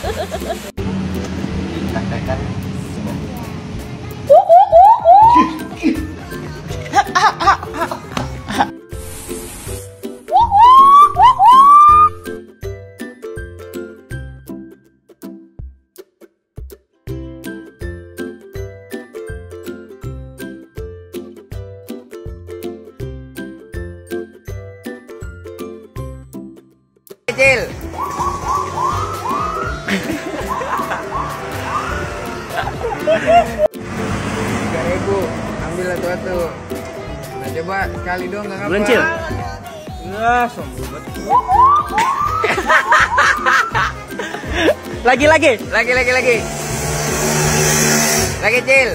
Kecil. Rp3.000, ambil satu-satu. Nah coba sekali dong, nggak apa-apa. Berencil. Wah, sombong banget. Lagi. Lagi, Cil.